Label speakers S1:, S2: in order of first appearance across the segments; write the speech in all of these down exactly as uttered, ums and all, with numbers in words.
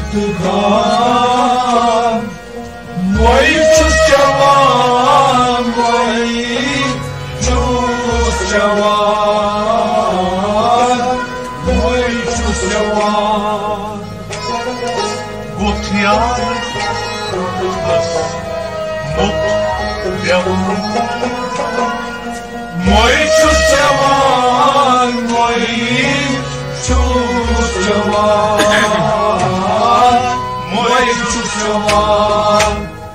S1: مردگان وای چوز جوان وای چوز جوان وای چوز جوان گفت یار بس مت جوان وای چوز جوان وای چوز جوان وای چوز جوان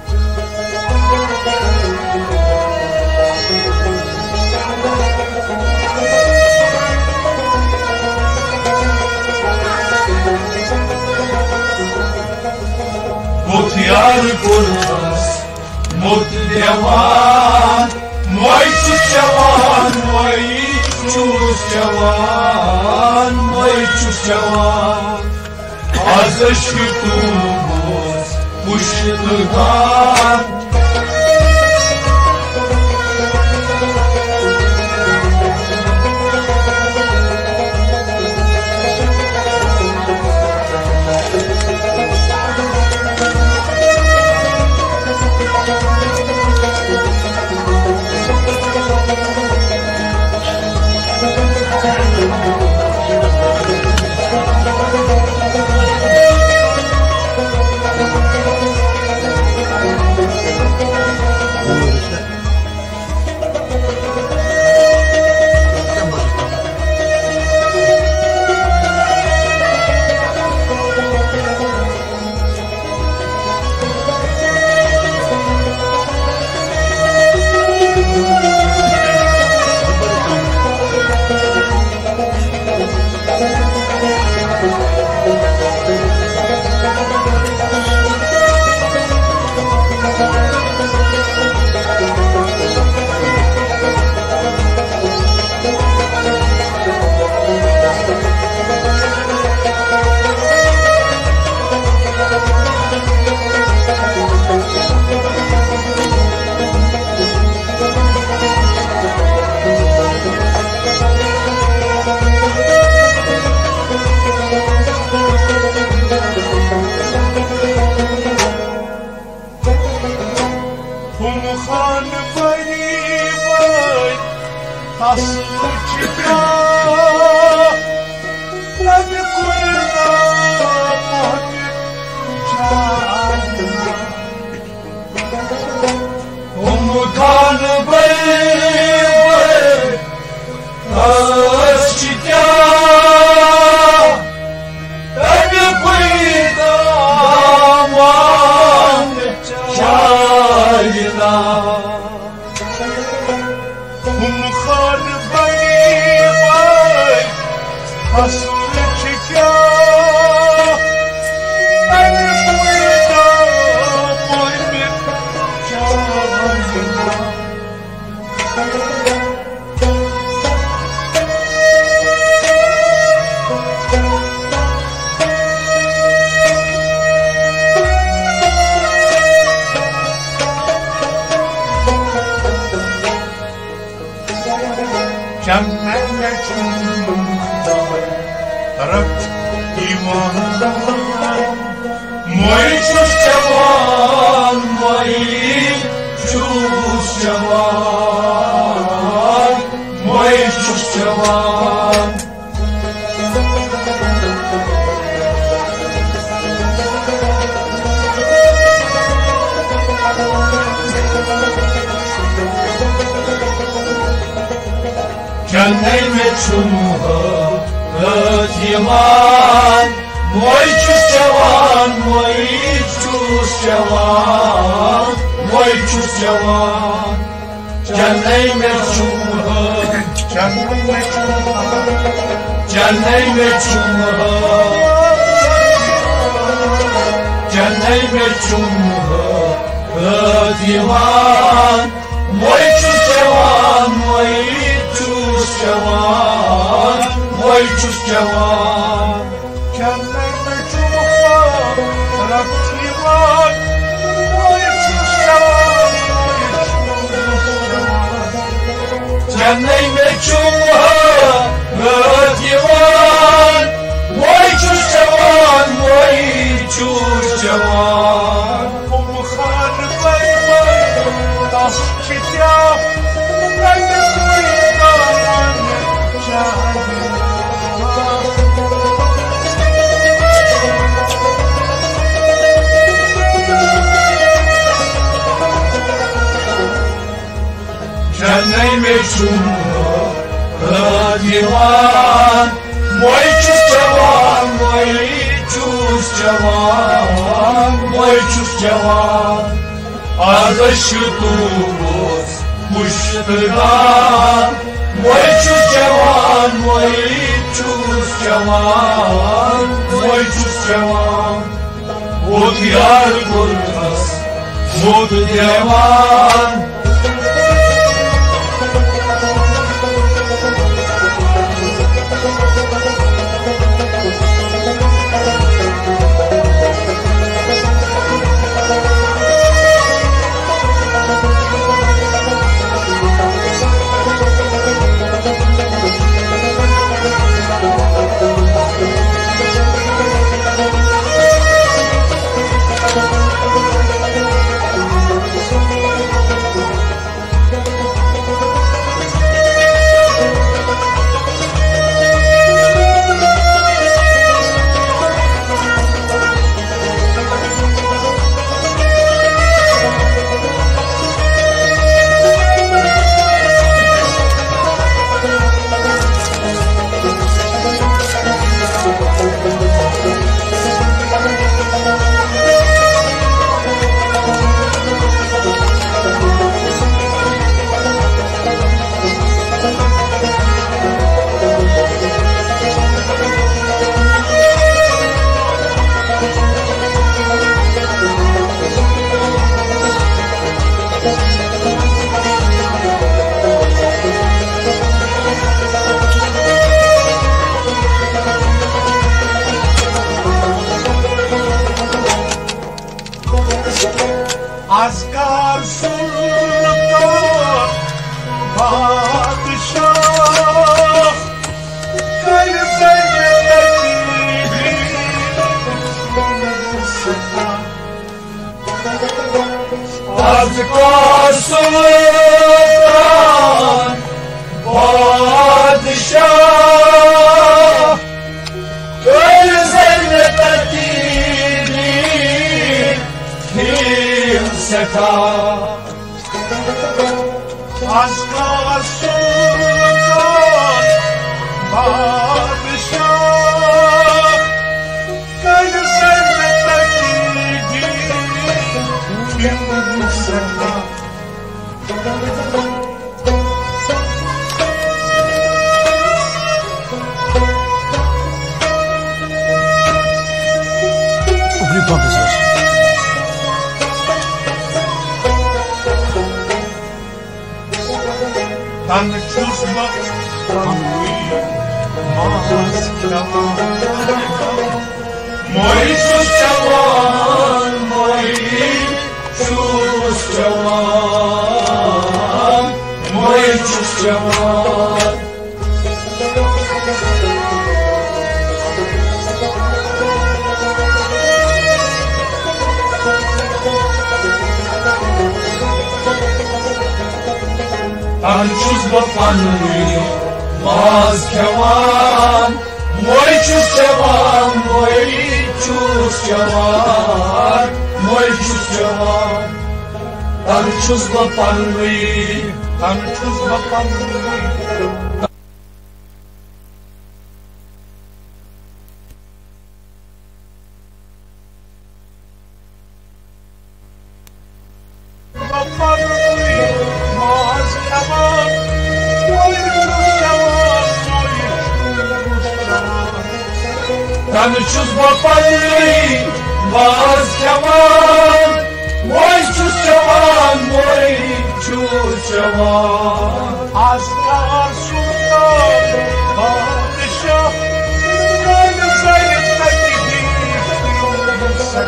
S1: Mutiyar kurmaz, mutlu devan, moy çuz cavan, moy çuz cavan, moy çuz cavan. Az aşkımız kuşluğan. Kumxan vay vay taslı çıka Hadi kuyuna mahkip canına Kumxan vay vay taslı çıka Hadi kuyuna mahkip canına Kumxan vay vay taslı çıka Hadi kuyuna mahkip canına Cennet taraf iman Moy çuz cavan moy çuz cavan moy çuz cavan Cennet meçhul divan moy çuz cavan moy çuz cavan moy çuz cavan Cennet meçhul cennet meçhul cennet meçhul cennet meçhul divan moy çuz cavan moy çuz cavan moy çuz cavan Cennet meçhul taraf divan moy çuz cavan moy çuz cavan Cennet meçhul divan moy çuz cavan moy çuz جوان وایچوس جوان ارزشتوس مشتگان وایچوس جوان وایچوس جوان وایچوس جوان بود یار گرگاس بود جوان Asgar Sultan Padişah Kalbindeki Asgar Sultan Padişah Kalbindeki Asgar Sultan Padişah Kalbindeki kimse
S2: Oublie pas que ça.
S1: Tan çuzma Moj čus čavan, moj čus čavan, moj čus čavan. Tan çuzma panvi, maz kevan, moj čus čavan, moj čus čavan, moj čus čavan. Tan çuzma panvi, tan çuzma panvi. Tan çuzma panvi, maz kevan, moj čus čavan, moj čus čavan. Asgar Sultan Padişah Kalbindeki kimse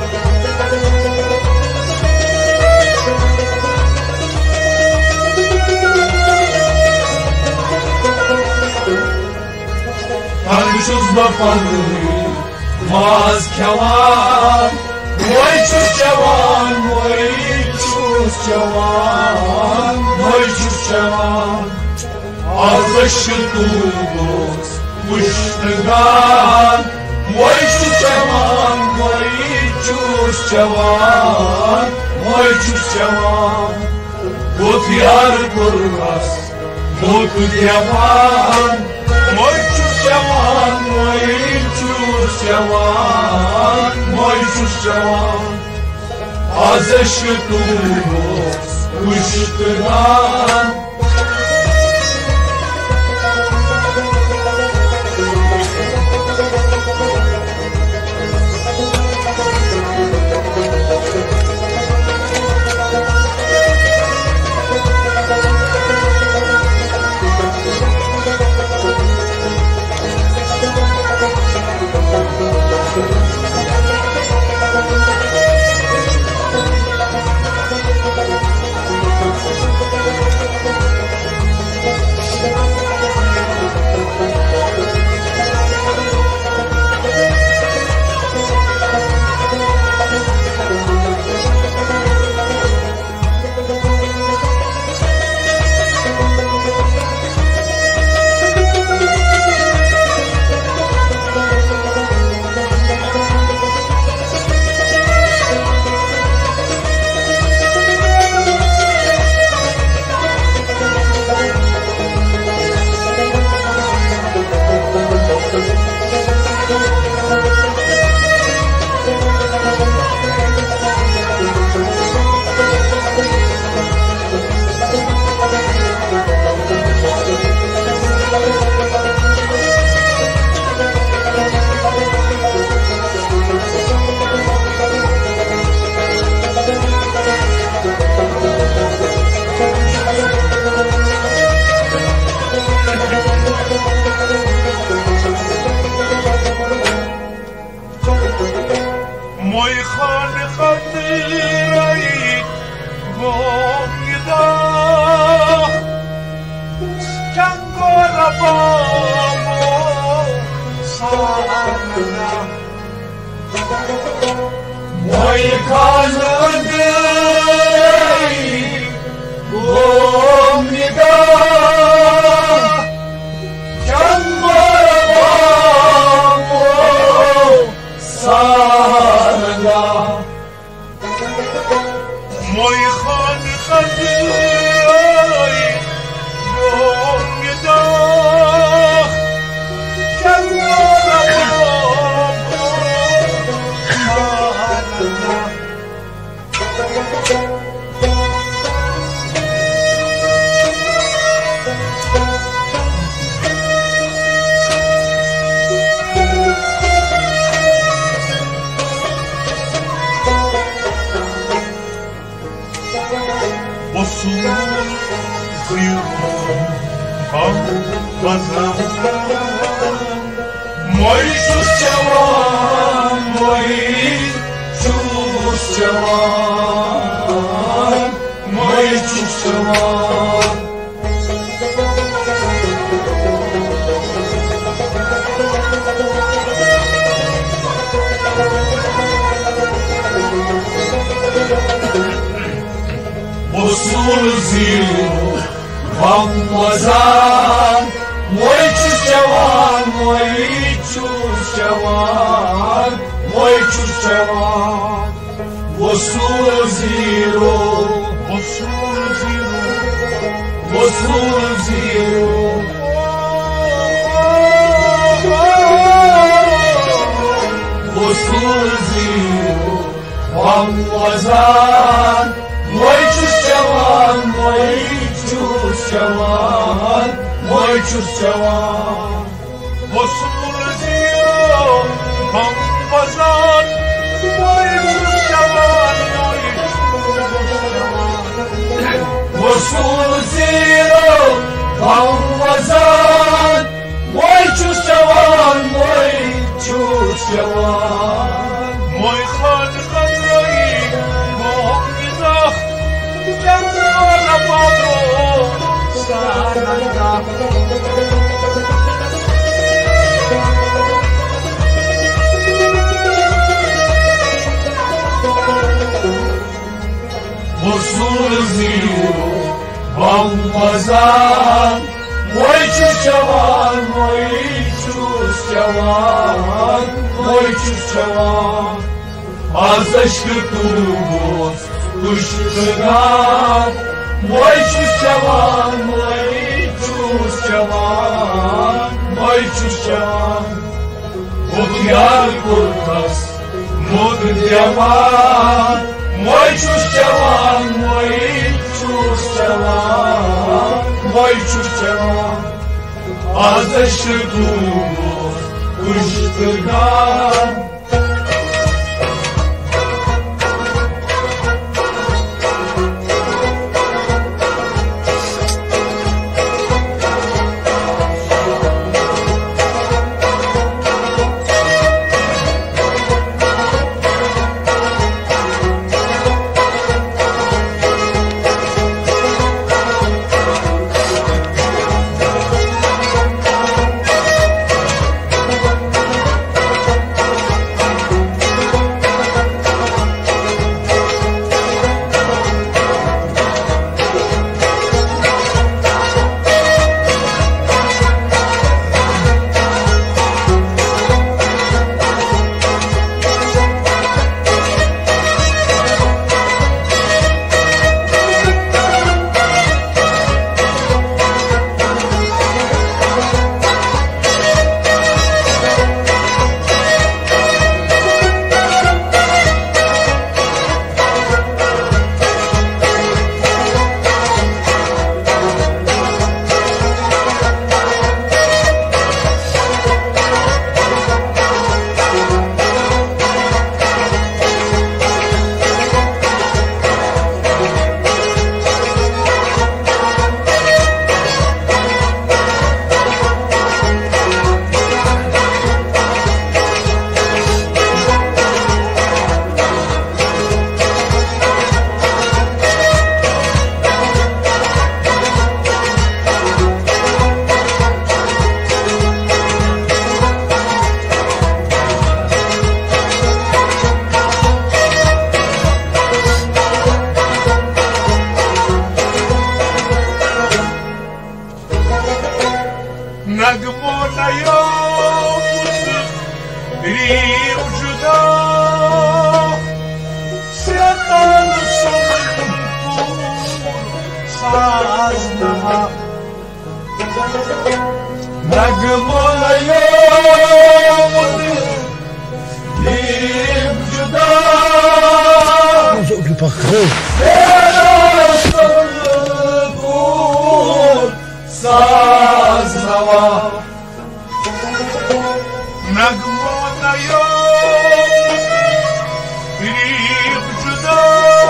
S1: Tan çuzma panvi, maz kevan, moj čus čavan, moj čus čavan, moj čus čavan. Ardıştığımız müştegan, moj čus čavan, moj čus čavan, moj čus čavan. Bud yar Gurgas, bud yaman, moj čus čavan, moj čus čavan. جوان از عشق دوست کشتگان
S3: موی خان خطیرایی گمیده جنگل بامو سرده
S1: موی خان خطیرایی گمیده جنگل بامو سرده
S3: موی خان خطیرایی گمیده جنگل بامو اصول زیرون هم بزن
S1: موی چوس جوان موی چوس جوان موی چوس جوان اصول زیرون هم بزن موی چوس جوان موی چوس جوان موی چوس جوان اصول زیرون
S3: اصول زیرون
S1: اصول زیرون اصول زیرون هم بزن موی چوس جوان موی چوس جوان موی چوس جوان
S3: اصول زیرون هم بزن موی چوس جوان موی
S1: اصول زیرون هم بزن موی چوس جوان موی چوس جوان
S3: موی خان خطرایی گمیده جنگل بامو سرده
S1: اصول زیرون هم بزن موی چوس جوان موی چوس جوان موی چوس جوان از عشق دوست کشتگان موی چوس جوان موی چوس جوان موی چوس جوان بخیار کرد است
S3: Młody diamant, mój czuściełan, mój czuściełan, mój czuściełan, a ze szczegółów usztyrgan. نغمون يوم ريم جدا سيطان صنفون سازنا نغمون يوم ريم جدا سيطان صنفون سازنا نغمون يوم ريم جدا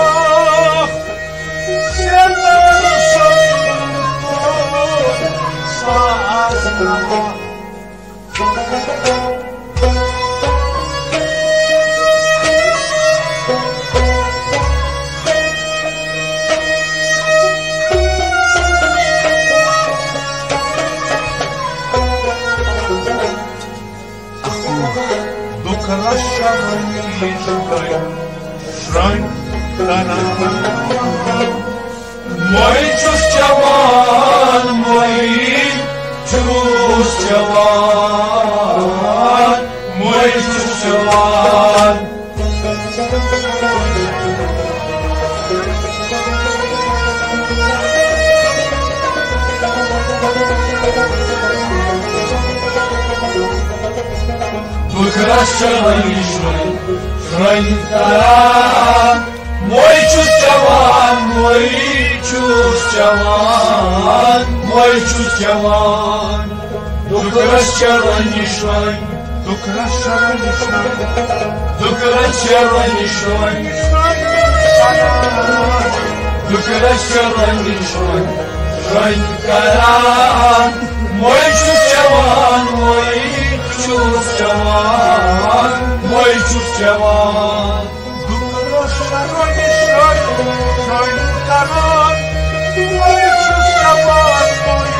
S3: سيطان صنفون سازنا Dukra şarayı şarayı şarayı Мой чувствован, мой чувствован, мой чувствован. Украшай, шрай, таран, мой чувствован, мой чувствован, мой чувствован. Украшай, шрай, украшай, шрай, украшай, шрай, украшай, шрай, шрай, таран, мой чувствован, мой чувствован, мой чувствован. Дукра шарай, шрай, шрай, таран, мой чувствован, мой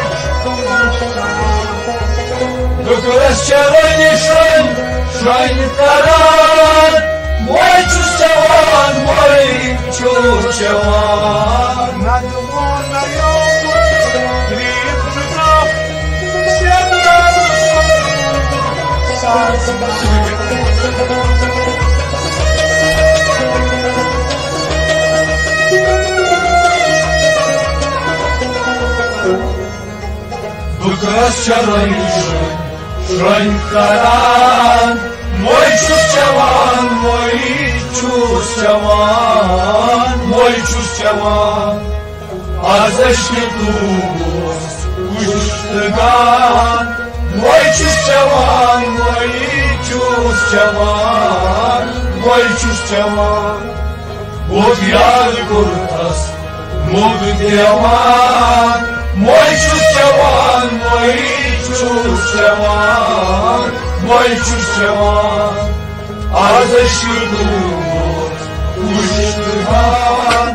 S3: чувствован. Дукра шарай, шрай, шрай, таран, мой чувствован, мой чувствован. Нагмона йому рим жда, Украшай, шрай, таран, мой чувствован, мой zășchitul uștăgan, moi ciușcevan, moi ciușcevan, moi ciușcevan, od jad kurtas, mod diaman, moi ciușcevan, moi ciușcevan, moi ciușcevan, a zășchitul uștăgan.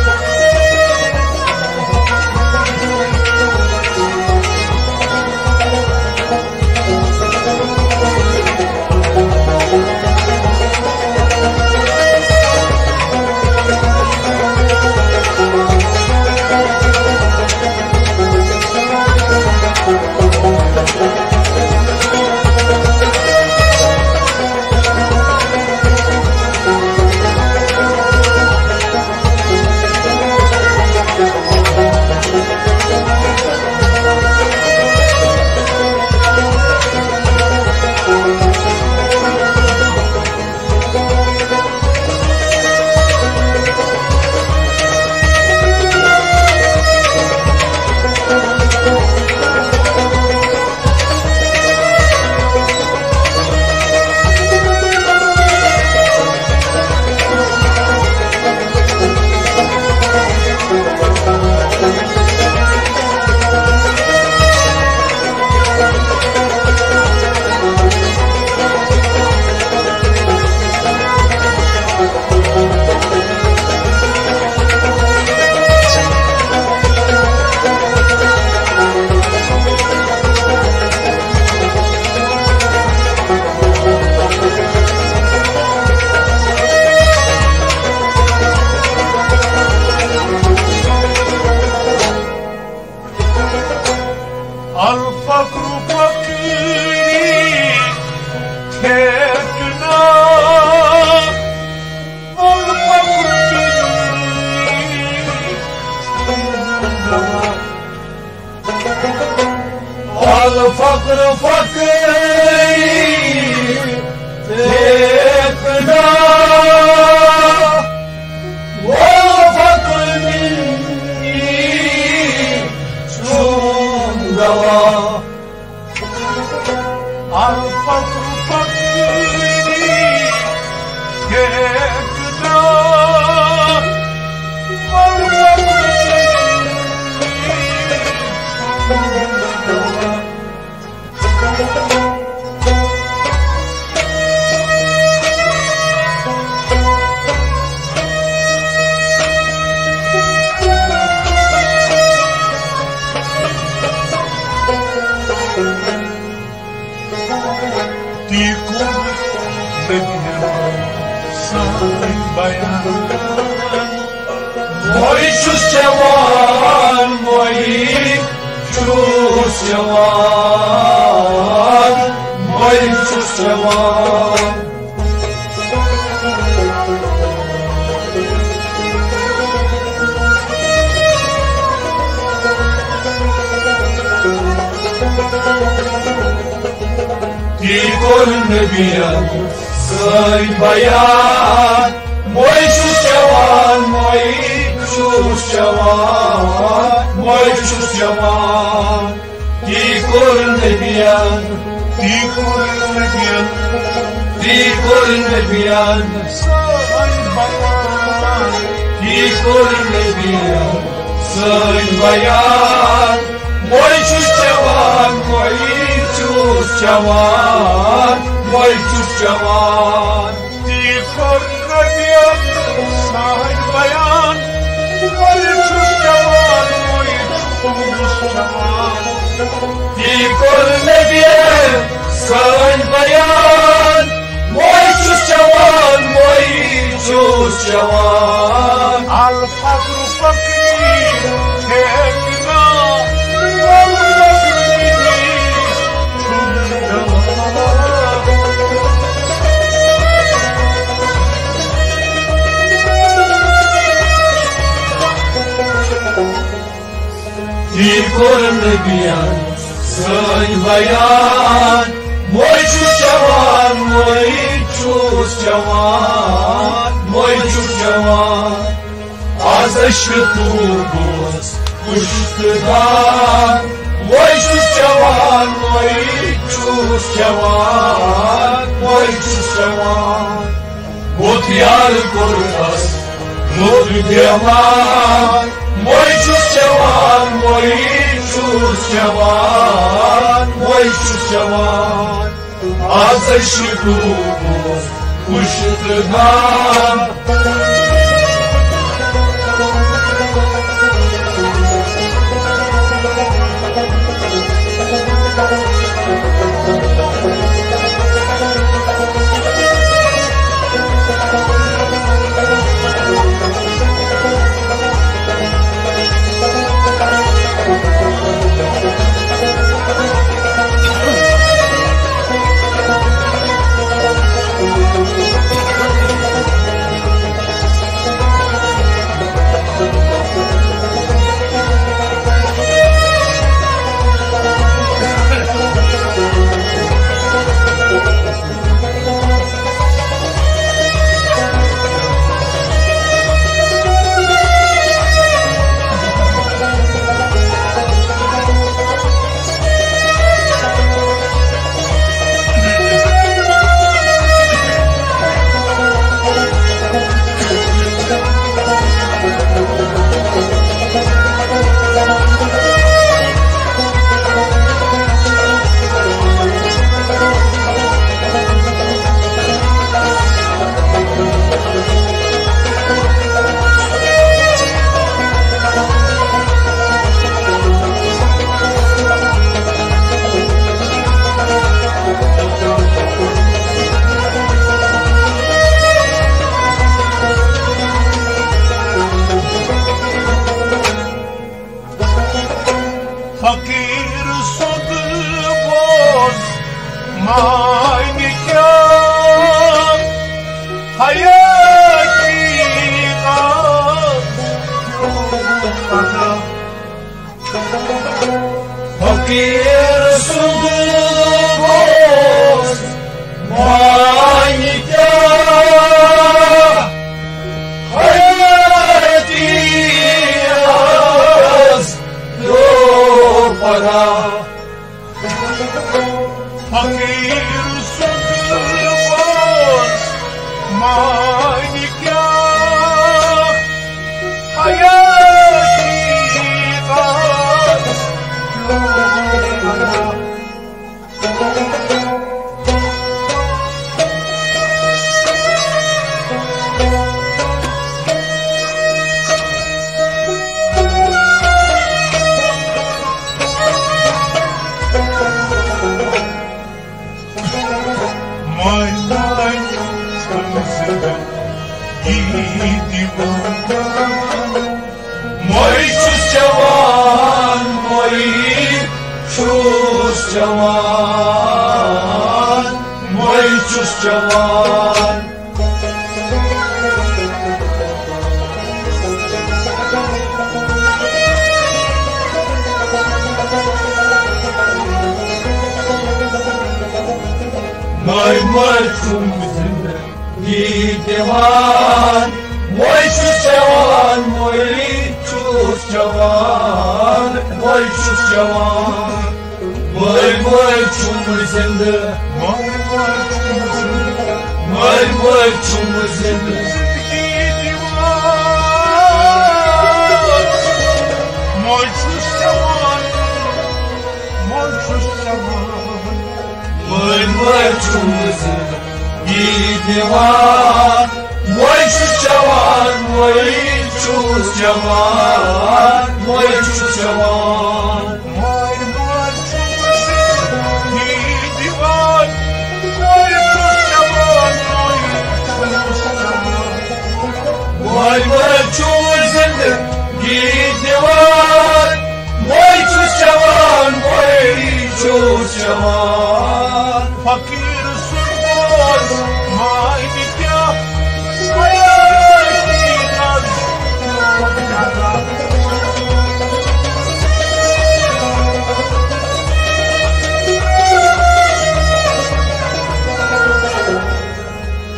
S1: الفقر فقيري تكنا الفقر
S3: الفقر فقيري تكنا والفقر مني شون دوا
S1: الفقر فقيري تكنا Tikun dengan saling bayang,
S3: moi ciușcevan, moi ciușcevan, moi ciușcevan. Ticol nebian, să-i băiat, moi ciușcevan, moi ciușcevan, moi ciușcevan. Ticol nebian,
S1: tikun dengan
S3: ticol nebian,
S1: saling bayang,
S3: ticol nebian, să-i băiat, moi ciușcevan, moi ciușcevan, moi ciușcevan.
S1: tikun dengan saling bayang, moi ciușcevan, moi ciușcevan.
S3: Ticol nebian, să-i băiat, moi ciușcevan, moi ciușcevan.
S1: الفقر فقير تكنا
S3: Ticol nebian, să-i băiat, moi ciușcevan, moi ciușcevan, moi ciușcevan. A zășchitul Kuştudan Vay çuşçavan, vay çuşçavan, vay çuşçavan. Mut yar korkmaz, mut diyaman. Vay çuşçavan, vay çuşçavan, vay çuşçavan. Azı şıkımız kuştudan.
S1: Fakir sodboz manikah hayati
S3: Fakir sodboz manikah hayati para
S1: Fakir sodboz manikah hayati May may sözüme gidiyorum.
S3: Moy çuşçavan, moy çuşçavan, moy çuşçavan. Moy moy çuşçavan, gidivan. Moy çuşçavan, moy çuşçavan, moy çuşçavan. Moy moy çumuzende,
S1: May may sözüme
S3: moy moy çumuzende.
S1: gidiyorum. Moy çuşçavan, moy çuşçavan.
S3: Moy moy çumuzende, gidivan. Moy çuşçavan, moy çuşçavan, moy çuşçavan.
S1: May may sözüme gidiyorum. Moy çuşçavan, moy çuşçavan.
S3: Moy moy çumuzende, gidivan. Moy çuşçavan, moy çuşçavan.
S1: Fakir sodboz manikah hayati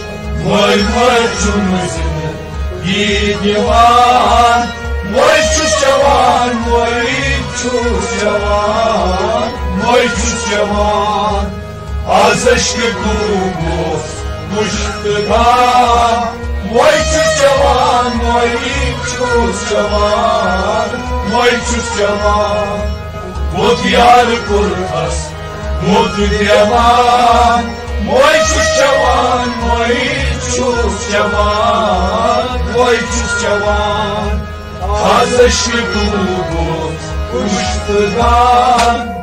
S3: Moy moy çumuzende, gidivan. Moy çuşçavan, جوان Moichus جوان Moichus جوان از عشق دوست مشتاقم Moichus جوان Moichus جوان Moichus جوان Bu diyar kurtas bu diyaman Moichus جوان Moichus جوان Moichus جوان از عشق دوست مشتاقم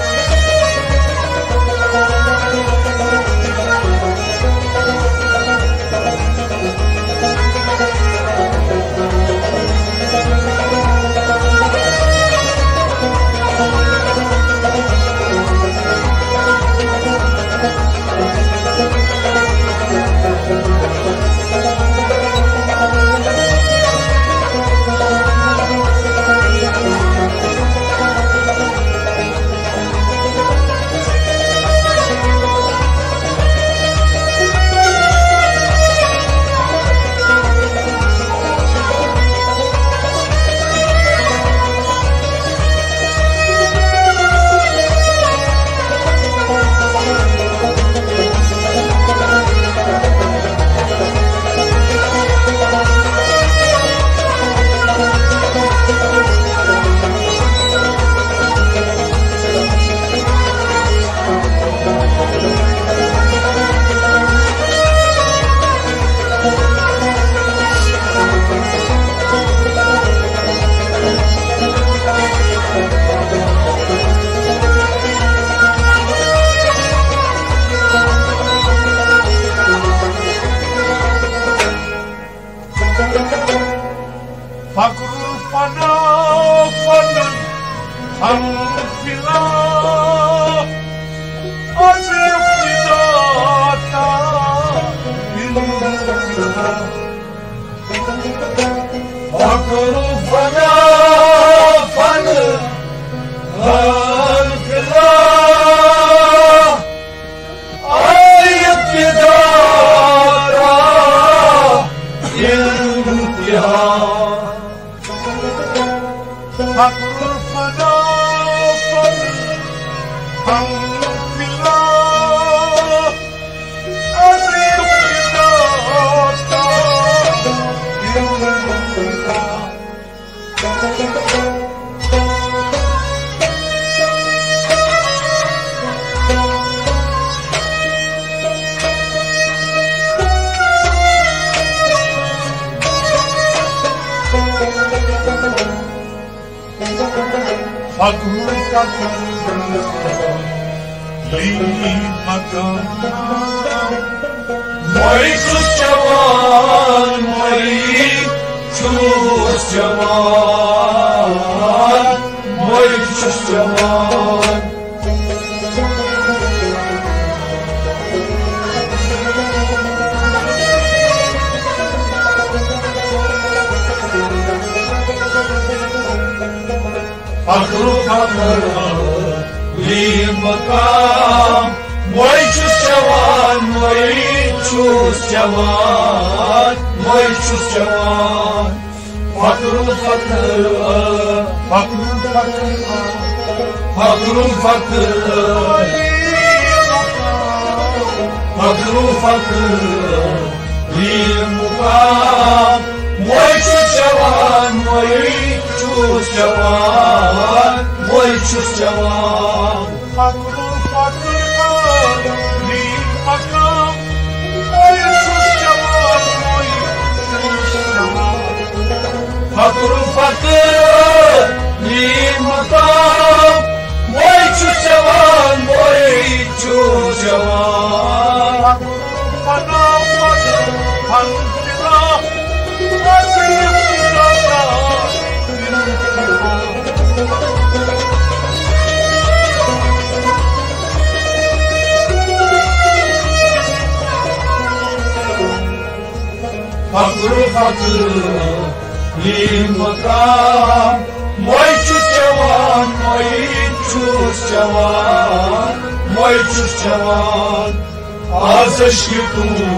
S3: فقر فنا فنا خلفنا أزف نداتا بالله فقر فنا فنا خلفنا أزف نداتا بالله فقر فنا فنا بالله أزف نداتا فقر فقر لي مكان Moichus جوان Moichus جوان Moichus جوان فقر فقر لي مقام Moichus جوان Moichus جوان Moichus جوان فقر فقر فقر فقر فقر فقر فقر فقر لي مقام Moichus جوان Moichus جوان Moichus جوان فقر فقر لي مقام Moichus جوان Moichus جوان فقر فقر لي مقام Moichus جوان Moichus جوان فقر فقر خلفنا أزف نداتا فقر فقر لي مقام Moichus جوان Moichus جوان Moichus جوان از عشق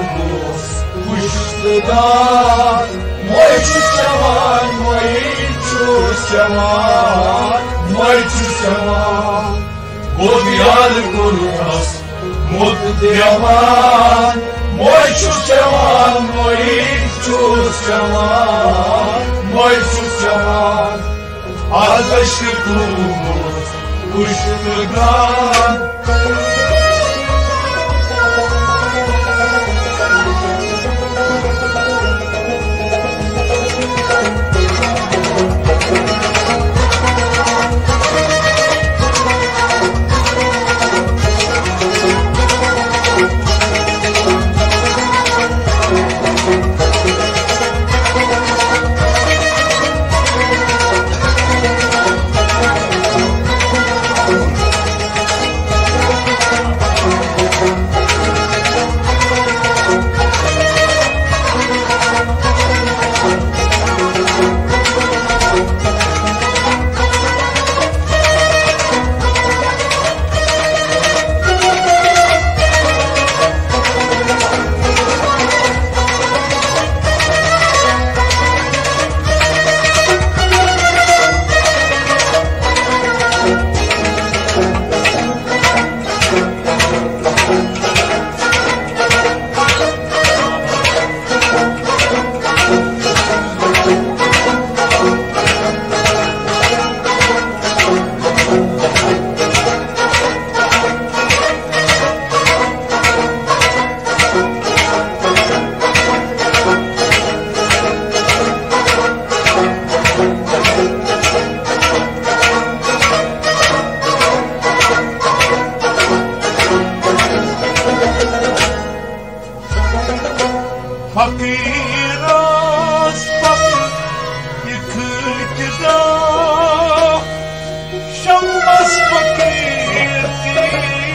S3: دوست مشتاقم Moichus جوان Moichus čuš čavan, moj čuš čavan. Od jar korutas, mod diaman, moj čuš čavan, moj čuš čavan, moj čuš čavan. Albeşli kumuz, kuşturgan. Fakir asbabı yıkıldı da Şambas fakirdi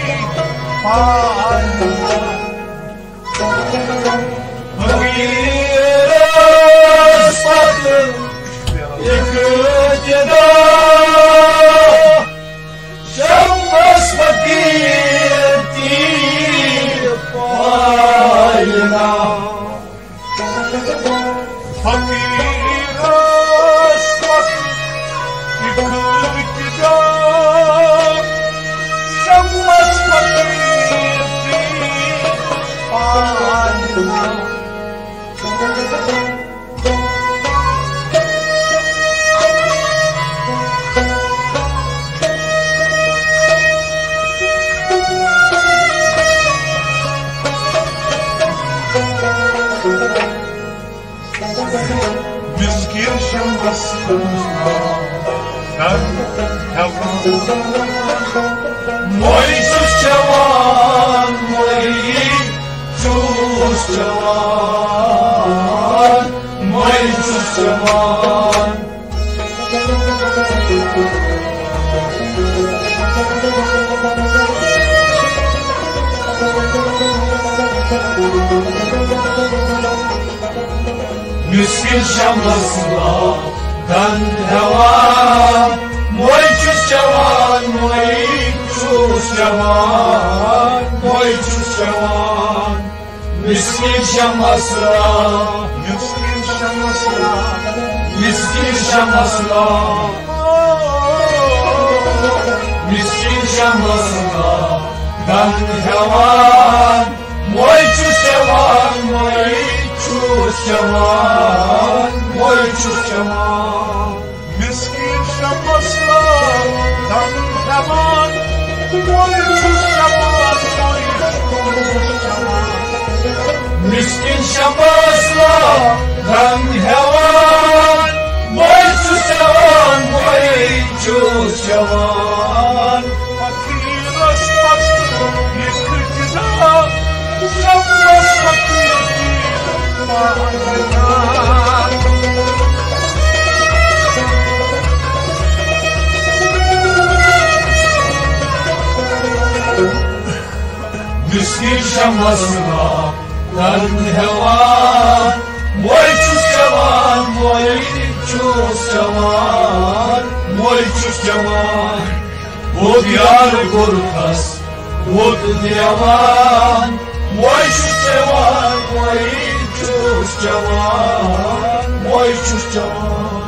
S3: haline. Fakir asbabı yıkıldı da Şambas fakirdi haline. Fakir asmak yıkıldı da Şambas fakirdi haline. Miskin şambasına ben yavrum. Moj čuš čavan, moj čuš čavan, moj čuš čavan. Miskin şambasına ben hevan, moj čuš čavan, moj čuš čavan, moj čuš čavan. Miskin şambasına, miskin şambasına, miskin şambasına, miskin şambasına ben hevan, moj čuš čavan, moj čuš čavan, moj čuš čavan. Miskin şambasına ben hevan, moj čuš čavan, moj čuš čavan. Miskin şambasına ben hevan, moj čuš čavan, moj čuš čavan. Fakir asmak yıkıldı da Şambas fakirdi haline. Miskin şambasına ben hevan, moj čuš čavan, moj čuš čavan, moj čuš čavan. Od jar korutas, od diaman, moj čuš čavan, moj čuš čavan, moj čuš čavan.